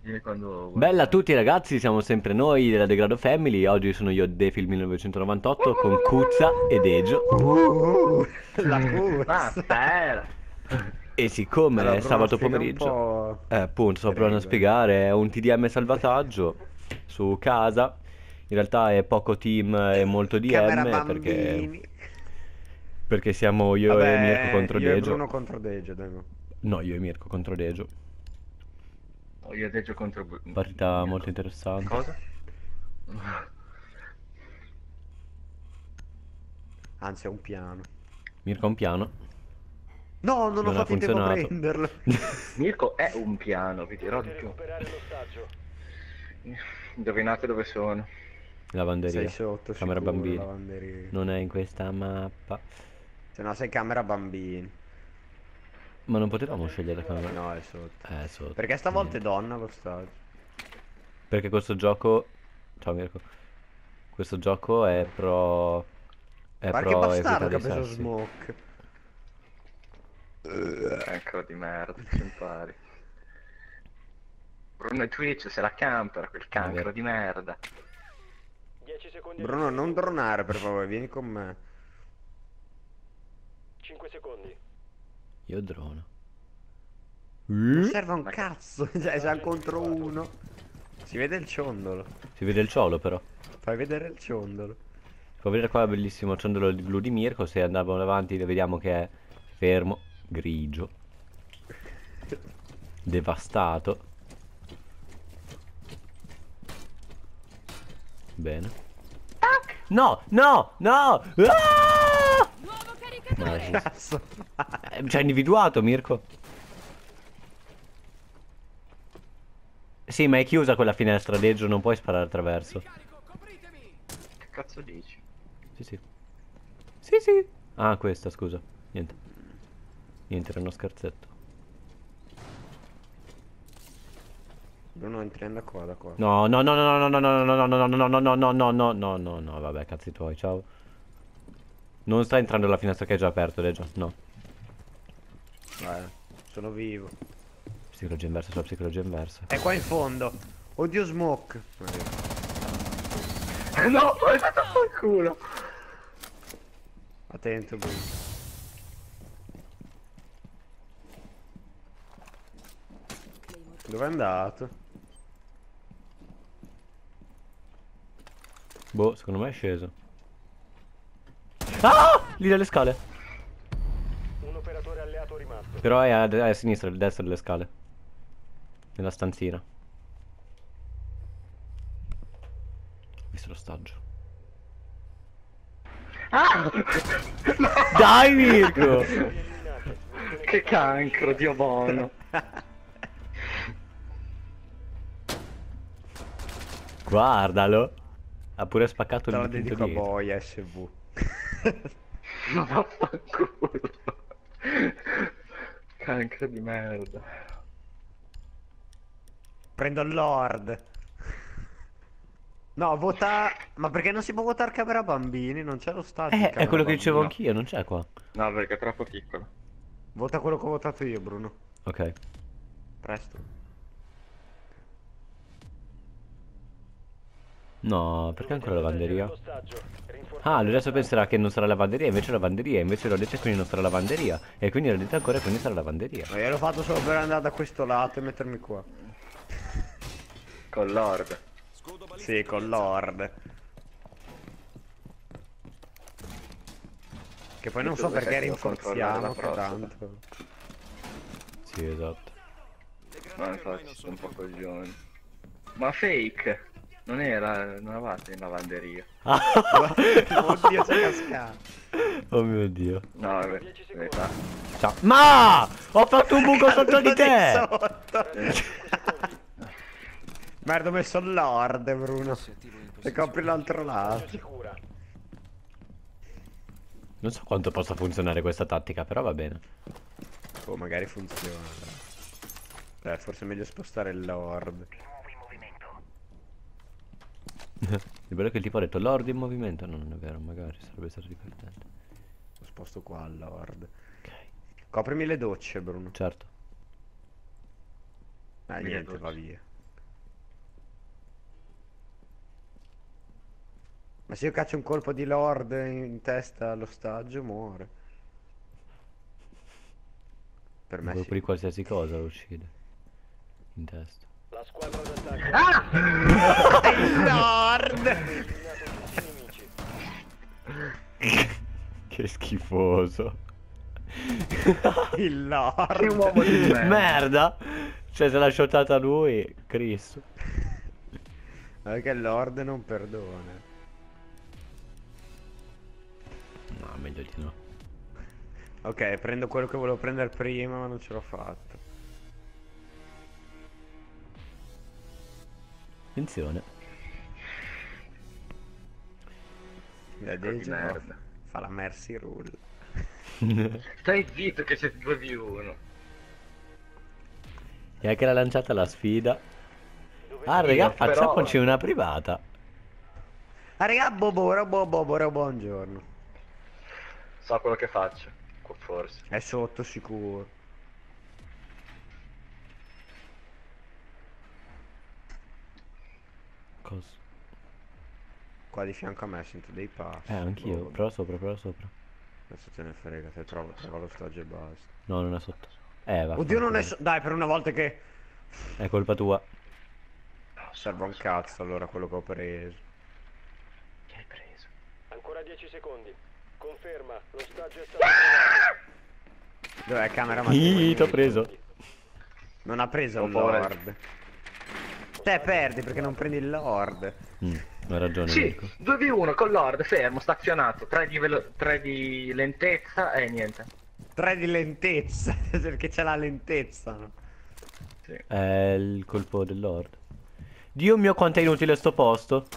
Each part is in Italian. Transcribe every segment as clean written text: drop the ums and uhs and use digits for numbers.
Vieni quando vuoi. Bella a tutti ragazzi, siamo sempre noi della Degrado Family. Oggi sono io Defil 1998 con Kuzza ed Egio. La corsa. Basta, E siccome Allora, è Bruno, sabato spiega un pomeriggio, po' appunto, sto le provando a regole. spiegare, è un TDM salvataggio su casa. In realtà è poco team e molto Camera DM bambini. perché siamo io e Mirko Vabbè, contro io e Dejo. Bruno contro Deggio, dai. No. No, io e Mirko contro Dejo. io adesso contro Partita molto Mirko. interessante. Cosa? Anzi, è un piano. Mirko ha un piano, No, non ho non ha fatto in tempo a funzionato. prenderlo. Mirko è un piano, vi dirò di più. Indovinate dove sono. Sei Lavanderia, sotto, camera sicuro, bambini. lavanderia. Non è in questa mappa. Se no sei camera bambini. Ma non potevamo scegliere la camera? No, è sotto. Sotto. Perché stavolta è Niente. donna lo stadio. Perché questo gioco... Ciao Mirko. Questo gioco è pro... È Guarda che pro equità bastardo che ha dei preso sessi. smoke. Cancro di merda, ci impari. Bruno e Twitch se la campera, quel È vero. cancro di merda. 10 secondi. Bruno, non dronare per favore, vieni con me. 5 secondi. Io drono. Non serve a un Ma che- cazzo, cioè siamo contro uno. Si vede il ciondolo. Si vede il ciolo però. Fai vedere il ciondolo. Può vedere qua il bellissimo ciondolo di blu di Mirko. Se andiamo avanti vediamo che è fermo, grigio, devastato. Bene. No, no, no! Ah! Nice. Cazzo. Ci ha individuato Mirko. Sì, ma è chiusa quella finestra, Deggio, non puoi sparare attraverso. Che cazzo dici? Sì, sì. Sì, sì. Ah, questa, scusa. Niente. Niente, era uno scherzetto. Bruno entriamo da qua, da qua. No, no, no, no, no, no, no, no, no, no, no, no, no, no, no, no, no, no, no, vabbè, cazzi tuoi, ciao. Non sta entrando la finestra che è già aperto, Deggio, no. Vai, sono vivo. Psicologia inversa sulla psicologia inversa. È qua in fondo. Oddio smoke. No, hai fatto il culo! Attento Bruno. Dove è andato? Boh, secondo me è sceso. Ah! Lì dalle scale. Un operatore alleato rimasto. Però è a sinistra, a destra delle scale. Nella stanzina. Ho visto l'ostaggio. Ah! Dai Mirko! Eliminati. Che cancro, Dio buono. Guardalo. Ha pure spaccato Te la il dito dedico a dietro. Boy SV. Ma vaffanculo. Cancro di merda. Prendo il Lord. No, vota. Ma perché non si può votare camera bambini? Non c'è lo stadio. in È camera quello che dicevo bambini. anch'io, non c'è qua. No, perché è troppo piccolo. Vota quello che ho votato io, Bruno. Ok. Presto. No, perché ancora lavanderia? Ah, Ah, lui adesso penserà che non sarà lavanderia, invece è lavanderia, invece l'ho detto e quindi non sarà lavanderia. E quindi l'ho detto ancora e quindi sarà lavanderia. Ma io l'ho fatto solo per andare da questo lato e mettermi qua. Con Lord. Sì, con Lord. Che poi non so Dove perché sei tu a controllare la rinforziamo, che prossima? tanto. Sì, esatto. Ma infatti sono un po' coglioni. Ma fake! Non era. Non eravate in lavanderia. Oddio, sei cascato. Oh mio Dio. No, è verità. Ciao. Ma! Ho fatto un buco sotto di te! Sotto. Merda, ho messo il Lord, Bruno. E copri l'altro lato. sicura. Non so quanto possa funzionare questa tattica, però va bene. Oh, magari funziona. Forse è meglio spostare il Lord. Il bello è che il tipo ha detto Lord in movimento. No, non è vero, magari sarebbe stato divertente. Lo sposto qua al Lord. Ok, Coprimi le docce, Bruno. certo. Ah, Mille niente, va docce. via. Ma se io caccio un colpo di Lord in testa all'ostaggio, muore. Per me Colpo sì. di qualsiasi cosa lo uccide. In testa. La squadra d'attacco Ah! Lord! ha eliminato tutti i nemici. Che schifoso. Il Lord! Che uomo di merda. Merda! Cioè se l'ha shotata lui, Cristo. Perché il Lord non perdona. No, meglio di no. Ok, prendo quello che volevo prendere prima, ma non ce l'ho fatto. Attenzione. La Di Deja merda. fa la Mercy Rule. Stai zitto che c'è 2v1. E anche l'ha lanciata la sfida. Dove Ah, raga, però- facciamoci una privata. Ah, raga, Boboro, buongiorno. So quello che faccio. Forse. È sotto sicuro. Cosa? Qua di fianco a me sento dei passi. Anch'io. Boh, Prova sopra, prova sopra. adesso te ne frega, se trovo lo stagio e basta. No, non è sotto. Va. Oddio, non è dai, per una volta che È colpa tua. serve un cazzo allora quello che ho preso. Che hai preso? Ancora 10 secondi. Conferma, lo stagio è stato trovato. Dov'è camera T'ho preso. Non ha preso Ho il paura. Lord. Te perdi perché non prendi il Lord. Hai ragione, Sì, Mirko. 2v1 con Lord, fermo, stazionato, 3 di lentezza e niente. 3 di lentezza, perché c'è la lentezza, no? Sì. È il colpo del Lord. Dio mio, quanto è inutile sto posto.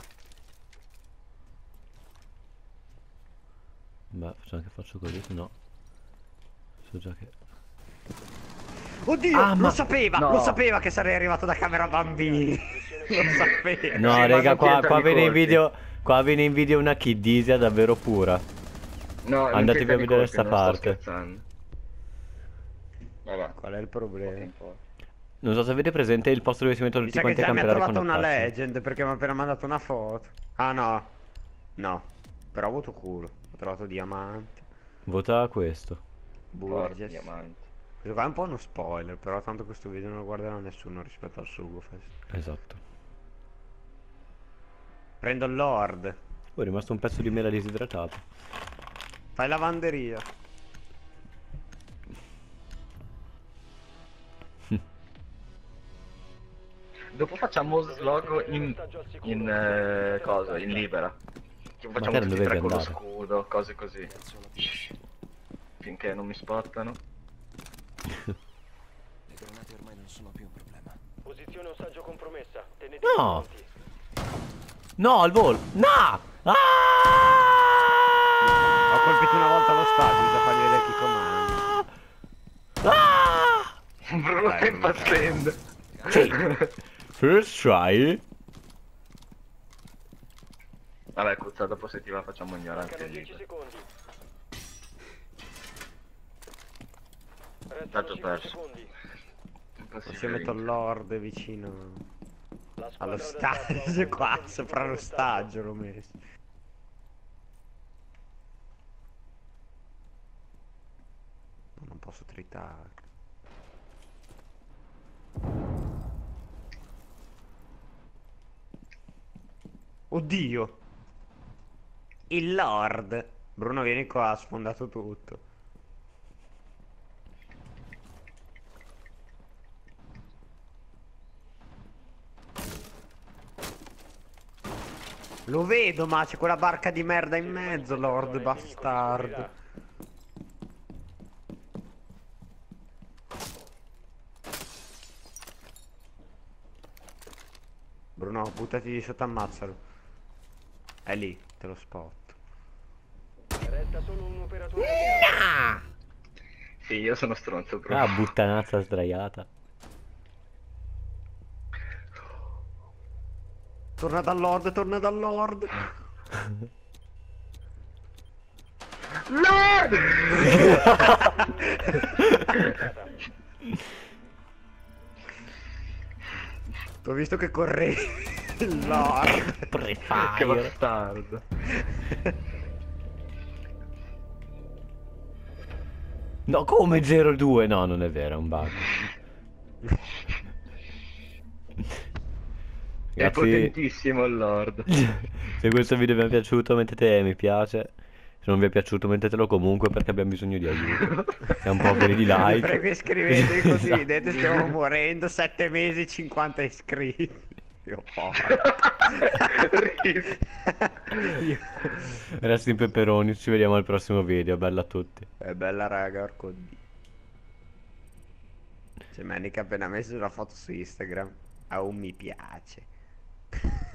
Beh, facciamo che faccio così, se no. So già che... Oddio, Ah, ma- no. lo sapeva che sarei arrivato da camera bambini. Lo sapeva. No, Sì, ma raga, non qua tirano i viene in colpi. video. Qua viene in video una kiddisia davvero pura. No, non Andatevi tenta a di vedere colpi, sta non sto parte. scherzando. Vabbè. Qual è il problema? Non so se avete presente il posto dove si mettono Mi tutti sa che quanti a già mi ha camperare trovato con una attacchi. legend perché mi ha appena mandato una foto. Ah no. No. Però ho avuto culo. Ho trovato diamante. Vota questo. Porca Burgess. diamanti. Questo qua è un po' uno spoiler, però tanto questo video non lo guarderà nessuno rispetto al Sugofest. Esatto. Prendo il Lord. Oh, è rimasto un pezzo di mela disidratato. Fai lavanderia. Dopo facciamo slog in cosa? In libera. Facciamo te non tutti e dovevi tre con lo andare. scudo, cose così. Finché non mi spottano. Le granate ormai non sono più un problema. Posizione ostaggio compromessa. Tenete No. pronti. No, al volo. No! Ah! Ho colpito una volta lo stadio, bisogna fargli vedere chi comanda. Ah! Bruno Dai, sta Bruno, impazzendo. Sì. First try. Vabbè, Cuzza, dopo se ti va facciamo ignorante Mancano lì. 10 secondi. Restano Tanto 5 perso. secondi. Così metto il Lord vicino La allo squadra d'attacco ha stadio un qua, punto sopra lo stadio l'ho messo. No, non posso tritare. Oddio! Il Lord! Bruno vieni qua, ha sfondato tutto. Lo vedo, ma c'è quella barca di merda in mezzo, Lord bastardo. Bruno, buttati di sotto, ammazzalo. È lì, te lo spot. Resta solo un operatore. Sì, io sono stronzo, Bruno. Ah, buttanazza sdraiata. Torna dal Lord, torna dal Lord. Lord! T'ho visto che correvi. Il Lord. Free Che Fire. bastardo. No, come 02? No, non è vero, è un bug. È Ragazzi, potentissimo il Lord. se questo video vi è piaciuto mettete mi piace. Se non vi è piaciuto mettetelo comunque perché abbiamo bisogno di aiuto. Siamo poveri di Vi like. prego iscrivetevi così, Esatto. vedete stiamo morendo, 7 mesi, 50 iscritti. Io porco. Resti in peperoni, ci vediamo al prossimo video, bella a tutti. È bella raga, orco di. C'è Manica appena messo una foto su Instagram. A un mi piace.